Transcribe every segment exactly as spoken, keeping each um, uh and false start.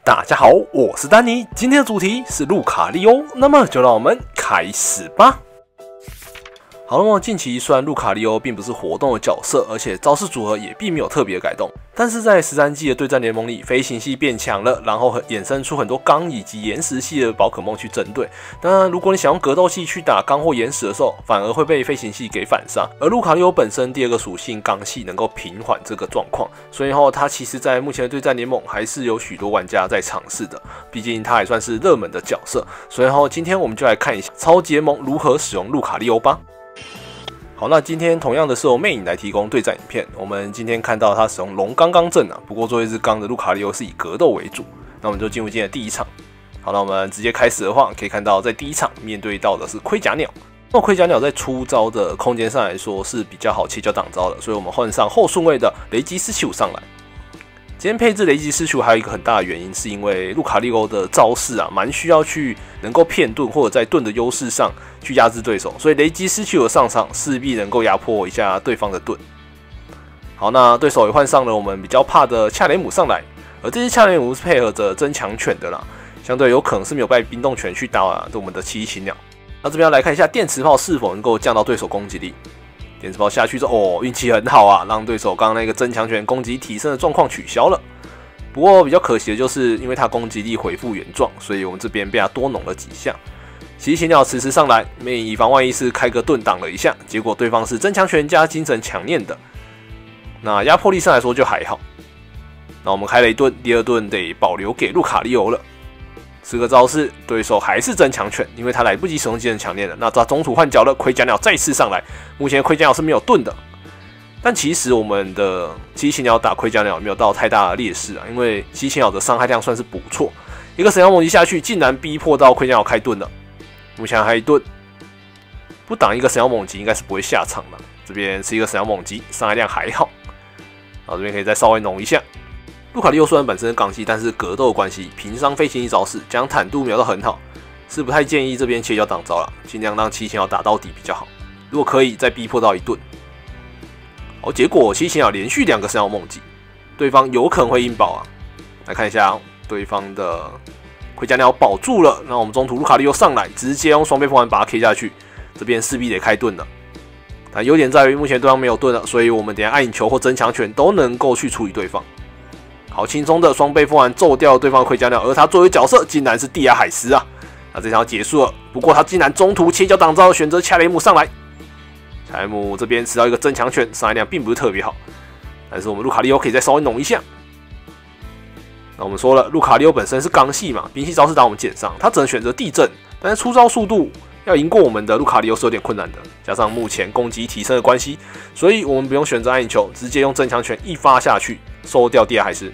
大家好，我是丹尼，今天的主题是路卡利欧，那么就让我们开始吧。好，那么近期虽然路卡利欧并不是活动的角色，而且招式组合也并没有特别的改动，但是在十三季的对战联盟里，飞行系变强了，然后衍生出很多钢以及岩石系的宝可梦去针对。当然，如果你想用格斗系去打钢或岩石的时候，反而会被飞行系给反杀。而路卡利欧本身第二个属性钢系能够平缓这个状况，所以后它其实在目前的对战联盟还是有许多玩家在尝试的，毕竟它还算是热门的角色。所以后今天我们就来看一下超级联盟如何使用路卡利欧吧。好，那今天同样的是由魅影来提供对战影片。我们今天看到他使用龙刚刚阵啊，不过作为一只刚的路卡利欧是以格斗为主。那我们就进入今天的第一场。好，那我们直接开始的话，可以看到在第一场面对到的是盔甲鸟。那盔甲鸟在出招的空间上来说是比较好切角挡招的，所以我们换上后顺位的雷吉斯奇武上来。今天配置雷吉斯奇武还有一个很大的原因，是因为路卡利欧的招式啊，蛮需要去能够骗盾或者在盾的优势上去压制对手，所以雷吉斯奇武上场势必能够压迫一下对方的盾。好，那对手也换上了我们比较怕的恰雷姆上来，而这只恰雷姆是配合着增强犬的啦，相对有可能是没有带冰冻犬去打我们的七星鸟。那这边要来看一下电磁炮是否能够降到对手攻击力。电磁炮下去之后，哦，运气很好啊，让对手刚刚那个增强权攻击提升的状况取消了。不过比较可惜的就是，因为他攻击力恢复原状，所以我们这边被他多弄了几下。奇奇鸟迟迟上来，魅影以防万一是开个盾挡了一下，结果对方是增强权加精神强念的。那压迫力上来说就还好。那我们开了一盾，第二盾得保留给路卡利欧了。这个招式，对手还是增强犬，因为他来不及使用精神强念了。那他中途换角了，盔甲鸟再次上来。目前盔甲鸟是没有盾的，但其实我们的七星鸟打盔甲鸟没有到太大的劣势啊，因为七星鸟的伤害量算是不错。一个神妖猛击下去，竟然逼迫到盔甲鸟开盾了。目前还一盾，不挡一个神妖猛击应该是不会下场的。这边是一个神妖猛击，伤害量还好。好，这边可以再稍微弄一下。路卡利欧虽然本身是钢系，但是格斗的关系，平伤飞行一招式将坦度瞄得很好，是不太建议这边切角挡招了，尽量让七星鸟打到底比较好。如果可以，再逼迫到一盾。好，结果七星鸟连续两个神妖猛击，对方有可能会硬保啊。来看一下、哦、对方的盔甲鸟保住了，那我们中途路卡利欧上来，直接用双倍风丸把它 K 下去，这边势必得开盾了。但优点在于目前对方没有盾了，所以我们等一下暗影球或增强拳都能够去处理对方。好轻松的双倍风丸揍掉对方的盔甲鸟，而他作为角色竟然是蒂亚海斯啊！那这场结束了，不过他竟然中途切角挡招，选择恰雷姆上来。恰雷姆这边吃到一个增强拳，伤害量并不是特别好，但是我们路卡利欧可以再稍微弄一下。那我们说了，路卡利欧本身是钢系嘛，冰系招式打我们减伤，他只能选择地震，但是出招速度要赢过我们的路卡利欧是有点困难的，加上目前攻击提升的关系，所以我们不用选择暗影球，直接用增强拳一发下去，收掉蒂亚海斯。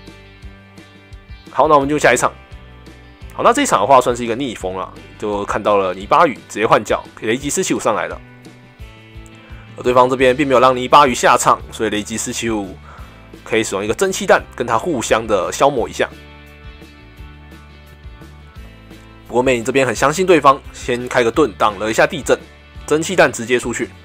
好，那我们就下一场。好，那这一场的话算是一个逆风了，就看到了泥巴雨直接换角，雷吉斯奇武上来了。而对方这边并没有让泥巴雨下场，所以雷吉斯奇武可以使用一个蒸汽弹跟他互相的消磨一下。不过魅影这边很相信对方，先开个盾挡了一下地震，蒸汽弹直接出去。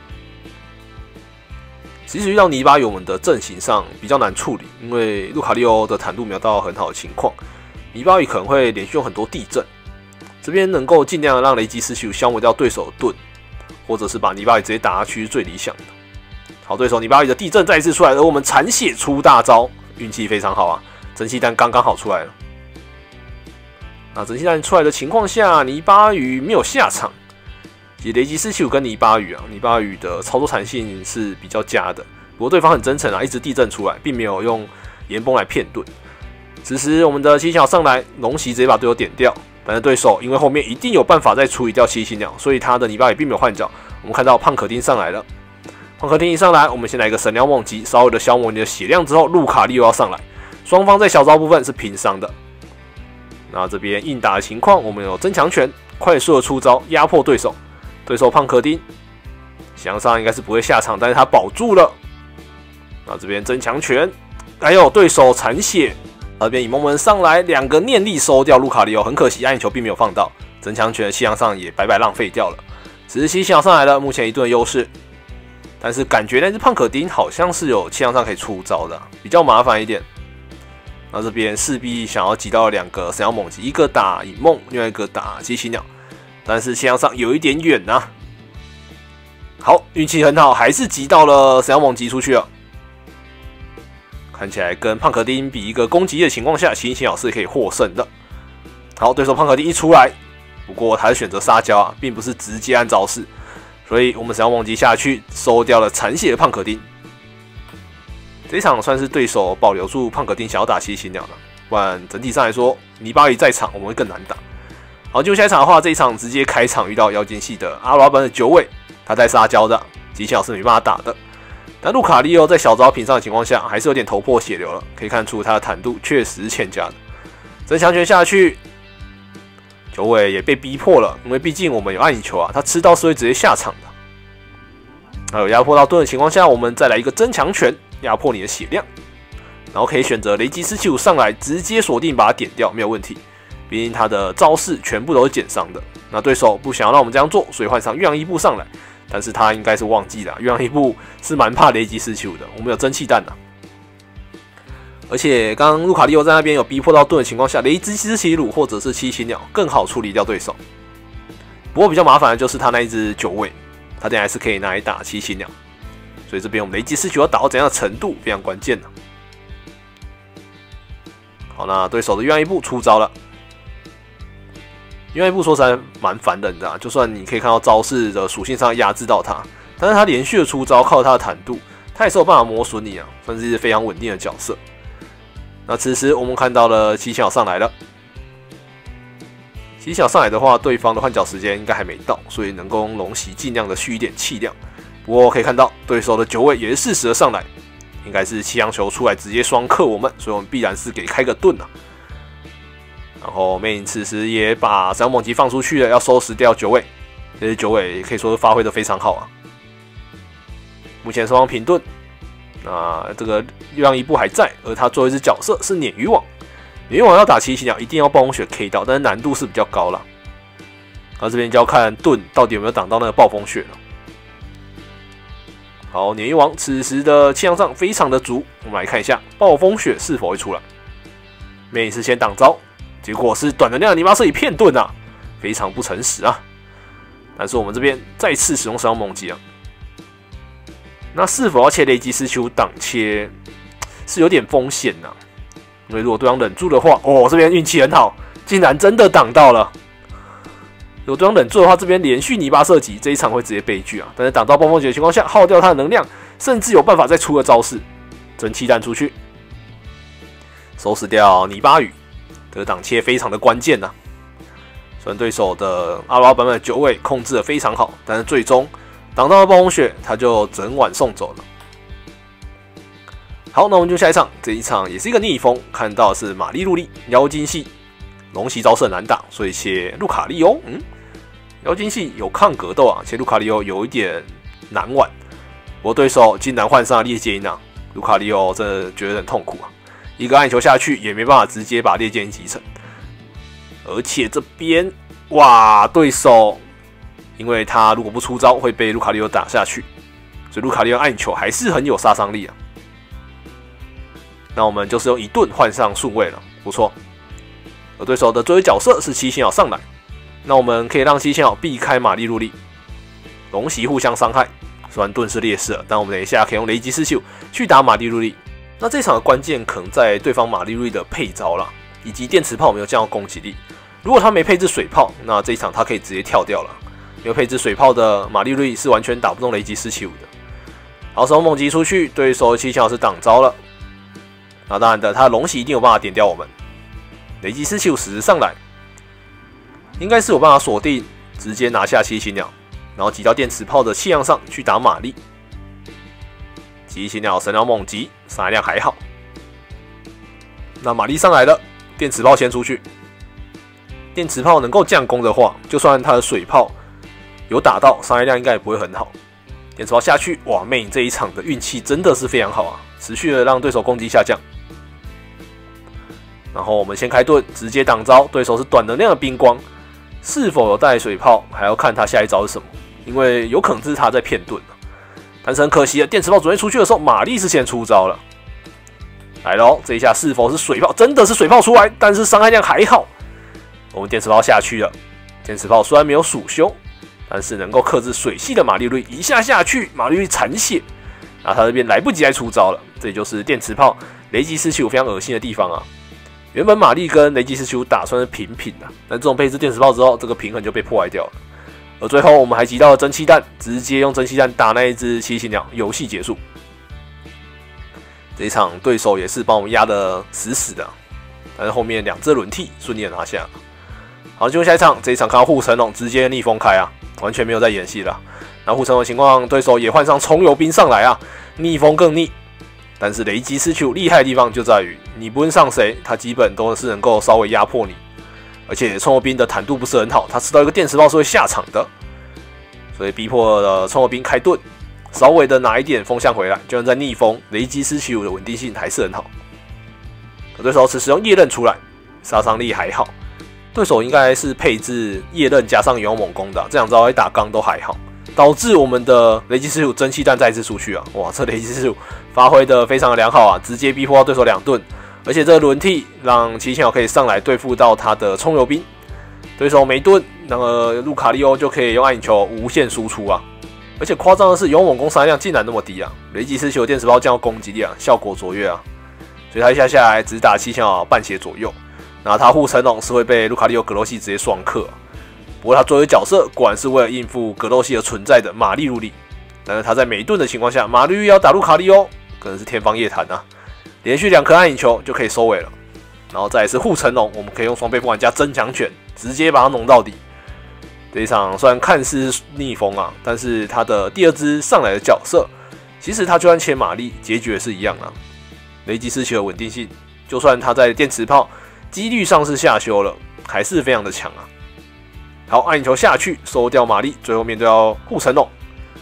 其实遇到泥巴雨，我们的阵型上比较难处理，因为路卡利欧的坦度没有到很好的情况，泥巴雨可能会连续用很多地震。这边能够尽量让雷吉斯奇武消磨掉对手的盾，或者是把泥巴雨直接打下去是最理想的。好，对手泥巴雨的地震再一次出来，而我们残血出大招，运气非常好啊！蒸汽弹刚刚好出来了。那蒸汽弹出来的情况下，泥巴雨没有下场。其实雷吉斯奇武跟泥巴雨啊，泥巴雨的操作弹性是比较佳的，不过对方很真诚啊，一直地震出来，并没有用岩崩来骗盾。此时我们的七星鸟上来，龙袭直接把队友点掉，但是对手因为后面一定有办法再处理掉七星鸟，所以他的泥巴雨并没有换角。我们看到胖可丁上来了，胖可丁一上来，我们先来一个神鸟猛击，稍微的消磨你的血量之后，路卡利欧要上来，双方在小招部分是平伤的。那这边硬打的情况，我们有增强拳，快速的出招压迫对手。对手胖可丁，想上应该是不会下场，但是他保住了。那这边增强拳，还有对手残血，那边以蒙蒙上来，两个念力收掉路卡利欧，很可惜暗影球并没有放到，增强拳的气量上也白白浪费掉了。只是七星鸟上来了，目前一盾的优势，但是感觉那只胖可丁好像是有气量上可以出招的，比较麻烦一点。 那这边势必想要击到两个神妖猛击，一个打影梦，另外一个打七星鸟，但是气量上有一点远呐、啊。好，运气很好，还是击到了神妖猛击出去了。看起来跟胖可丁比一个攻击的情况下，七星鸟是可以获胜的。好，对手胖可丁一出来，不过他是选择撒娇啊，并不是直接按招式，所以我们神妖猛击下去收掉了残血的胖可丁。这一场算是对手保留住胖可丁想要打七星鸟了，不然整体上来说，泥巴鱼在场我们会更难打。好，进入下一场的话，这一场直接开场遇到妖精系的阿罗本的九尾，他在撒娇的，七星鸟是没办法打的。但路卡利欧在小招屏上的情况下，还是有点头破血流了，可以看出他的坦度确实是欠佳的。增强拳下去，九尾也被逼迫了，因为毕竟我们有暗影球啊，他吃到是会直接下场的。还有压迫到盾的情况下，我们再来一个增强拳，压迫你的血量，然后可以选择雷击四七五上来，直接锁定把它点掉，没有问题。毕竟他的招式全部都是减伤的，那对手不想要让我们这样做，所以换上月亮伊布上来。但是他应该是忘记了，月亮伊布是蛮怕雷击四七五的，我们有蒸汽弹啊。而且刚刚路卡利欧在那边有逼迫到盾的情况下，雷击四七五或者是七星鸟更好处理掉对手。不过比较麻烦的就是他那一只九尾，他等下还是可以拿来打七星鸟，所以这边我们雷击四七五要打到怎样的程度非常关键呢、啊。好，那对手的月亮伊布出招了。月亮伊布说实在蛮烦人的、啊，就算你可以看到招式的属性上压制到他，但是他连续的出招靠他的坦度，他也是有办法磨损你啊，算是一只非常稳定的角色。那此时我们看到了七星鸟上来了，七星鸟上来的话，对方的换角时间应该还没到，所以能够用龙息尽量的蓄一点气量。不过可以看到对手的九尾也是适时的上来，应该是气量球出来直接双克我们，所以我们必然是给开个盾啊。然后魅影此时也把神妖猛击放出去了，要收拾掉九尾。这些九尾可以说是发挥的非常好啊。目前双方平盾，那这个月亮伊布还在，而他最后一只角色是鲶鱼王。鲶鱼王要打七星鸟，一定要暴风雪 K 到，但是难度是比较高啦。那这边就要看盾到底有没有挡到那个暴风雪了。好，鲶鱼王此时的气量上非常的足，我们来看一下暴风雪是否会出来。魅影是先挡招。结果是短能量的泥巴射一片盾啊，非常不诚实啊！但是我们这边再次使用神妖猛击啊，那是否要切雷击四七五挡切是有点风险呐、啊，因为如果对方忍住的话，哦，这边运气很好，竟然真的挡到了。如果对方忍住的话，这边连续泥巴射击，这一场会直接悲剧啊！但是挡到暴风雪的情况下，耗掉他的能量，甚至有办法再出个招式，蒸汽弹出去，收拾掉泥巴雨。这个挡切非常的关键呐、啊，虽然对手的阿拉版本的九尾控制的非常好，但是最终挡到了暴风雪，他就整晚送走了。好，那我们就下一场，这一场也是一个逆风，看到的是玛丽露莉妖精系，龙息招式很难打，所以切路卡利欧。嗯，妖精系有抗格斗啊，切路卡利欧有一点难玩。不过对手竟然换上了裂剑音啊，路卡利欧真的觉得很痛苦啊。一个暗球下去也没办法直接把裂剑击沉，而且这边哇，对手因为他如果不出招会被路卡利欧打下去，所以路卡利欧暗球还是很有杀伤力啊。那我们就是用一盾换上顺位了，不错。而对手的最后角色是七星鸟上来，那我们可以让七星鸟避开玛丽露莉，龙息互相伤害。虽然盾是劣势了，但我们等一下可以用雷击四七五去打玛丽露莉。那这场的关键可能在对方玛丽露莉的配招啦，以及电磁炮没有降到攻击力。如果他没配置水炮，那这一场他可以直接跳掉了。因为配置水炮的玛丽露莉是完全打不动雷击四七五的。好，神妖猛击出去，对手的七星鸟是挡招了。那当然的，他的龙息一定有办法点掉我们。雷击四七五实时上来，应该是有办法锁定，直接拿下七星鸟，然后击到电磁炮的气量上去打玛丽。七星鸟神鸟猛击，伤害量还好。那玛丽上来了，电磁炮先出去。电磁炮能够降攻的话，就算他的水炮有打到，伤害量应该也不会很好。电磁炮下去，哇，魅影这一场的运气真的是非常好啊，持续的让对手攻击下降。然后我们先开盾，直接挡招，对手是短能量的冰光，是否有带水炮，还要看他下一招是什么，因为有可能是他在骗盾。但是很可惜的，电磁炮准备出去的时候，玛丽是先出招了。 来喽，这一下是否是水炮？真的是水炮出来，但是伤害量还好。我们电磁炮下去了，电磁炮虽然没有鼠凶，但是能够克制水系的马力率，一下下去，马力率残血。然后他这边来不及来出招了，这也就是电磁炮雷击四七五非常恶心的地方啊。原本马力跟雷击四七五打算是平平的，但这种配置电磁炮之后，这个平衡就被破坏掉了。而最后我们还集到了蒸汽弹，直接用蒸汽弹打那一只七星鸟，游戏结束。这一场对手也是把我们压得死死的，但是后面两只轮替顺利的拿下。好，进入下一场，这一场看到护城龙直接逆风开啊，完全没有在演戏了。然后护城龙的情况，对手也换上冲油兵上来啊，逆风更逆。但是雷击四七五厉害的地方就在于，你不论上谁，他基本都是能够稍微压迫你。而且冲油兵的坦度不是很好，他吃到一个电磁炮是会下场的，所以逼迫了冲油兵开盾，稍微的拿一点风向回来，就算在逆风，雷击四七五的稳定性还是很好。可对手此时用夜刃出来，杀伤力还好。对手应该是配置夜刃加上勇猛攻的、啊，这两招来打钢都还好，导致我们的雷击四七五蒸汽弹再次出去啊！哇，这雷击四七五发挥的非常的良好啊，直接逼迫到对手两盾。而且这个轮替让七星鸟可以上来对付到他的冲油兵，对手没盾，那个路卡利欧就可以用暗影球无限输出啊！而且夸张的是，勇猛攻伤害量竟然那么低啊！雷击四七五电磁炮降到攻击力啊，效果卓越啊！所以他一下下来只打七星鸟半血左右，然后他护城龙是会被路卡利欧格斗系直接双克、啊。不过他作为角色果然是为了应付格斗系而存在的马力入力，但是他在没盾的情况下，马力要打路卡利欧，可能是天方夜谭啊！连续两颗暗影球就可以收尾了，然后再来是护城龙，我们可以用双倍凤凰加增强拳，直接把它弄到底。这一场虽然看似逆风啊，但是他的第二支上来的角色，其实他就算切马力，结局也是一样啊。雷击四七的稳定性，就算他在电磁炮几率上是下修了，还是非常的强啊。好，暗影球下去，收掉马力，最后面对到护城龙。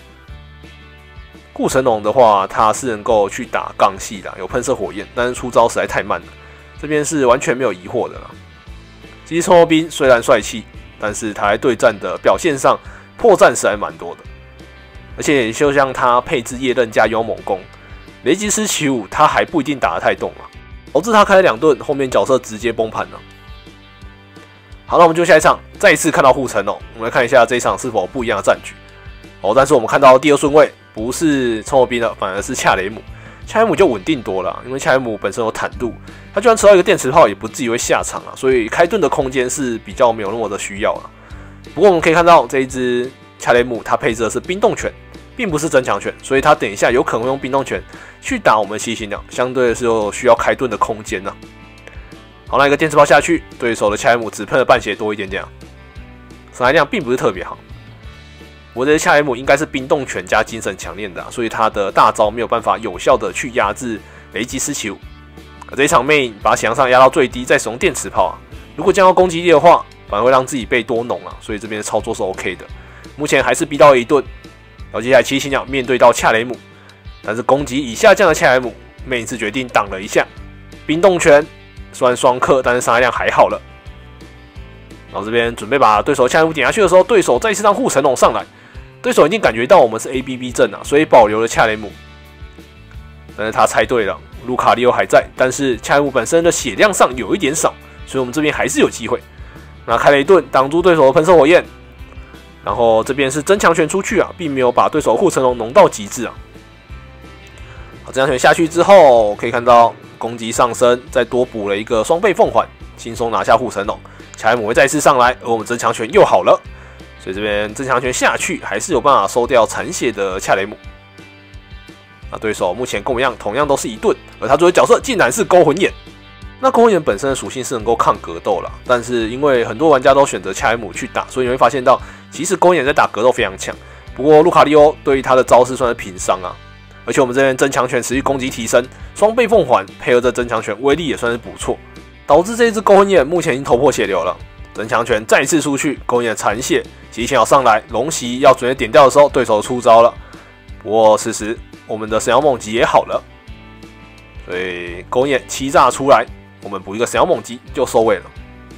护城龙的话，它是能够去打钢系的，有喷射火焰，但是出招实在太慢了。这边是完全没有疑惑的啦。其实冲油兵虽然帅气，但是他在对战的表现上破绽实在蛮多的。而且就像他配置夜刃加勇猛攻，雷击四七五他还不一定打得太动啊，导致他开了两盾，后面角色直接崩盘了。好，那我们就下一场再一次看到护城龙，我们来看一下这一场是否有不一样的战局。哦，但是我们看到第二顺位不是冲油兵了，反而是恰雷姆。恰雷姆就稳定多了，因为恰雷姆本身有坦度，他就算吃到一个电磁炮也不至于会下场啊，所以开盾的空间是比较没有那么的需要了。不过我们可以看到这一只恰雷姆，它配置的是冰冻拳，并不是增强拳，所以他等一下有可能会用冰冻拳去打我们七星鸟，相对的是有需要开盾的空间呢、啊。好，那一个电磁炮下去，对手的恰雷姆只喷了半血多一点点、啊，伤害量并不是特别好。我的恰雷姆应该是冰冻拳加精神强练的、啊，所以他的大招没有办法有效的去压制雷击四七五。这一场妹把血量上压到最低，再使用电磁炮啊，如果降到攻击力的话，反而会让自己被多农啊，所以这边的操作是 OK 的。目前还是逼到一盾，然后接下来七星鸟面对到恰雷姆，但是攻击已下降的恰雷姆，妹一次决定挡了一下冰冻拳，虽然双克，但是伤害量还好了。然后这边准备把对手恰雷姆点下去的时候，对手再次让护城龙上来。对手已经感觉到我们是 A B B 阵啊，所以保留了恰雷姆。但是他猜对了，卢卡利欧还在，但是恰雷姆本身的血量上有一点少，所以我们这边还是有机会。那开了一盾挡住对手的喷射火焰，然后这边是增强拳出去啊，并没有把对手护城龙弄到极致啊。好，增强拳下去之后，可以看到攻击上升，再多补了一个双倍凤环，轻松拿下护城龙。恰雷姆会再次上来，而我们增强拳又好了。所以这边增强拳下去，还是有办法收掉残血的恰雷姆。那对手目前跟我们一样，同样都是一盾，而他作为角色竟然是勾魂眼。那勾魂眼本身的属性是能够抗格斗啦，但是因为很多玩家都选择恰雷姆去打，所以你会发现到，其实勾魂眼在打格斗非常强。不过路卡利欧对于他的招式算是平伤啊，而且我们这边增强拳持续攻击提升，双倍凤环配合着增强拳，威力也算是不错，导致这一只勾魂眼目前已经头破血流了。增强拳再次出去，勾魂眼残血，七星鸟上来，龙袭要准备点掉的时候，对手出招了。不过此时我们的神妖猛击也好了，所以勾魂眼欺诈出来，我们补一个神妖猛击就收尾了。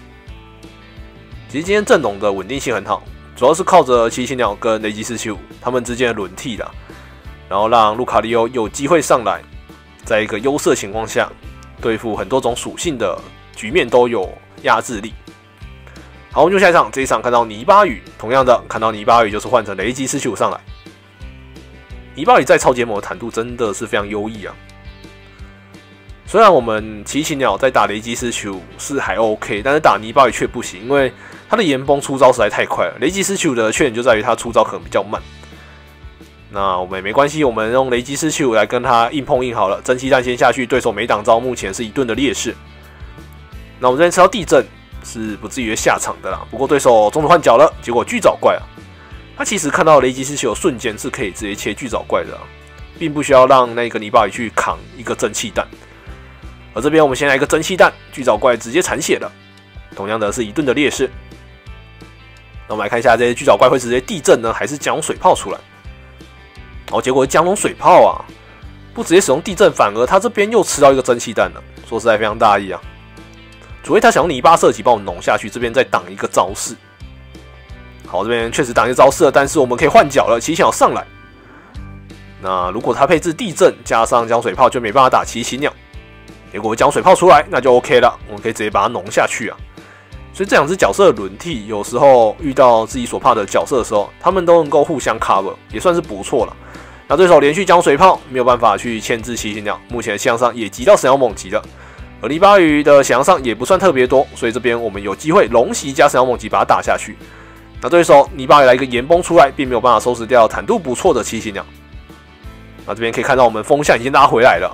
其实今天阵容的稳定性很好，主要是靠着七星鸟跟雷击四七五他们之间的轮替啦，然后让路卡利欧有机会上来，在一个优势情况下对付很多种属性的局面都有压制力。好，我们就下一场，这一场看到泥巴雨，同样的看到泥巴雨就是换成雷击四七五上来。泥巴雨在超结魔的坦度真的是非常优异啊。虽然我们奇奇鸟在打雷击四七五是还 OK， 但是打泥巴雨却不行，因为它的岩崩出招实在太快了。雷击四七五的缺点就在于它出招可能比较慢。那我们也没关系，我们用雷击四七五来跟他硬碰硬好了。蒸汽弹先下去，对手没挡招，目前是一顿的劣势。那我们这边吃到地震是不至于下场的啦，不过对手中途换角了，结果巨藻怪啊，他其实看到雷击四七五瞬间是可以直接切巨藻怪的啊，并不需要让那个泥巴鱼去扛一个蒸汽弹。而这边我们先来一个蒸汽弹，巨藻怪直接残血了，同样的是一顿的劣势。那我们来看一下这些巨藻怪会直接地震呢，还是降龙水炮出来？哦，结果降龙水炮啊，不直接使用地震，反而他这边又吃到一个蒸汽弹了，说实在非常大意啊。除非他想用泥巴射击把我弄下去，这边再挡一个招式。好，这边确实挡一个招式了，但是我们可以换角了，奇奇鸟上来。那如果他配置地震加上降水炮，就没办法打奇奇鸟。结果降水炮出来，那就 OK 了，我们可以直接把它弄下去啊。所以这两只角色的轮替，有时候遇到自己所怕的角色的时候，他们都能够互相 cover， 也算是不错了。那对手连续降水炮，没有办法去牵制奇奇鸟，目前的向上也急到神妖猛击了。而泥巴鱼的翔上也不算特别多，所以这边我们有机会龙袭加神妖猛击把它打下去。那对手泥巴鱼来一个岩崩出来，并没有办法收拾掉坦度不错的奇奇鸟。那这边可以看到我们风向已经拉回来了。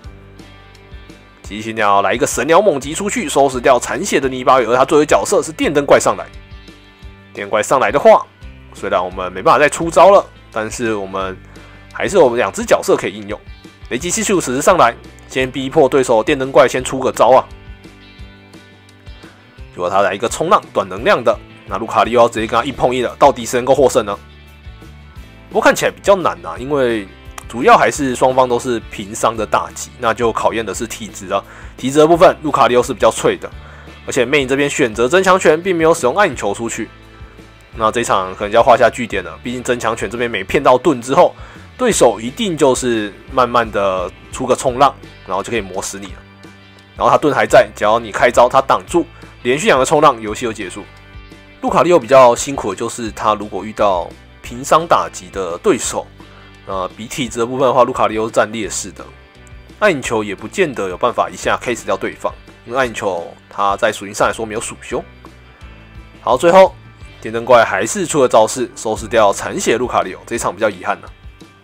奇奇鸟来一个神鸟猛击出去，收拾掉残血的泥巴鱼，而他作为角色是电灯怪上来。电怪上来的话，虽然我们没办法再出招了，但是我们还是有两只角色可以应用。雷击七七五此时上来，先逼迫对手电灯怪先出个招啊。结果他来一个冲浪短能量的，那卢卡利又要直接跟他硬碰硬了，到底谁能够获胜呢？不过看起来比较难啊，因为主要还是双方都是平伤的打击，那就考验的是体质啊。体质的部分，卢卡利欧是比较脆的，而且魅影这边选择增强拳，并没有使用暗影球出去。那这一场可能就要画下句点了，毕竟增强拳这边没骗到盾之后，对手一定就是慢慢的出个冲浪，然后就可以磨死你了。然后他盾还在，只要你开招，他挡住，连续两个冲浪，游戏就结束。卢卡利欧比较辛苦的就是他如果遇到平伤打击的对手。呃，比体质的部分的话，卢卡利欧是占劣势的。暗影球也不见得有办法一下 K 死掉对方，因为暗影球它在属性上来说没有属修。好，最后电灯怪还是出了招式，收拾掉残血卢卡利欧，这一场比较遗憾呢、啊。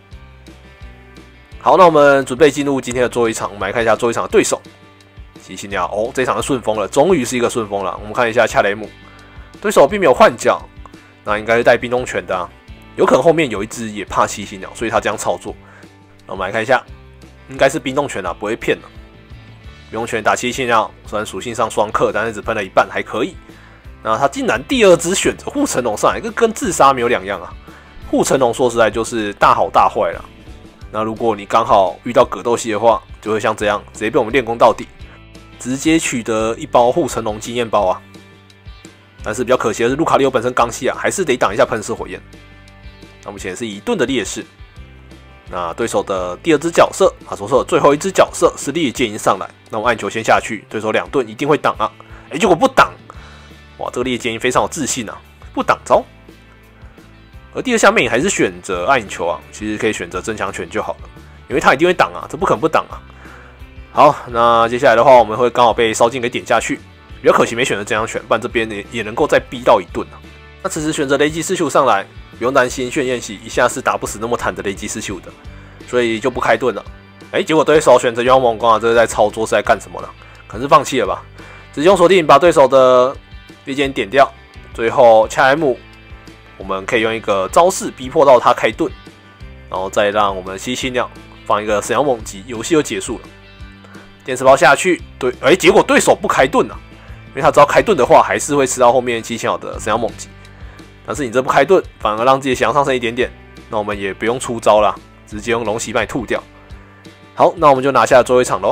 好，那我们准备进入今天的最后一场，我们来看一下最后一场的对手。奇奇鸟哦，这一场是顺风了，终于是一个顺风了。我们看一下恰雷姆，对手并没有换角，那应该是带冰冻拳的、啊。有可能后面有一只也怕奇奇鸟，所以他这样操作。那我们来看一下，应该是冰冻拳啊，不会骗的。冰冻拳打奇奇鸟，虽然属性上双克，但是只喷了一半，还可以。那他竟然第二只选择护城龙上来，跟跟自杀没有两样啊。护城龙说实在就是大好大坏了。那如果你刚好遇到格斗系的话，就会像这样，直接被我们练功到底，直接取得一包护城龙经验包啊。但是比较可惜的是，卢卡利欧本身刚系啊，还是得挡一下喷射火焰。那目前是一盾的劣势。那对手的第二只角色，啊，所说的最后一只角色是烈剑鹰上来。那我暗球先下去，对手两盾一定会挡啊。哎，结果不挡，哇，这个烈剑鹰非常有自信啊，不挡招。而第二下魅影还是选择暗影球啊，其实可以选择增强拳就好了，因为他一定会挡啊，这不可能不挡啊。好，那接下来的话，我们会刚好被烧金给点下去，比较可惜没选择增强拳，不然这边也也能够再逼到一盾啊。那此时选择雷击四七五上来。不用担心，炫焰喜一下是打不死那么坦的雷击四七五的，所以就不开盾了。哎，结果对手选择妖猛光啊，这是在操作是在干什么呢？可能是放弃了吧？直接用锁定把对手的烈剑点掉，最后恰 M， 我们可以用一个招式逼迫到他开盾，然后再让我们西西鸟放一个神妖猛击，游戏就结束了。电磁炮下去，对，哎，结果对手不开盾啊，因为他只要开盾的话，还是会吃到后面西西鸟的神妖猛击。但是你这不开盾，反而让自己翔上升一点点，那我们也不用出招啦，直接用龙袭把你吐掉。好，那我们就拿下最后一场咯。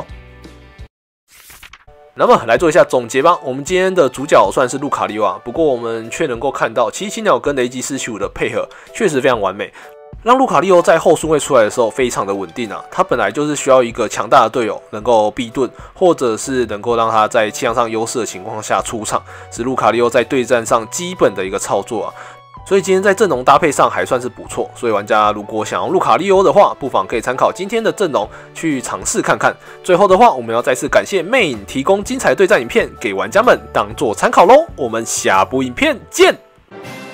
那么来做一下总结吧。我们今天的主角算是路卡利欧啊，不过我们却能够看到奇奇鸟跟雷击四七五的配合确实非常完美。 让路卡利欧在后顺位出来的时候非常的稳定啊。他本来就是需要一个强大的队友能够避盾，或者是能够让他在气量上优势的情况下出场，是路卡利欧在对战上基本的一个操作啊。所以今天在阵容搭配上还算是不错，所以玩家如果想要路卡利欧的话，不妨可以参考今天的阵容去尝试看看。最后的话，我们要再次感谢魅影提供精彩对战影片给玩家们当做参考喽。我们下部影片见。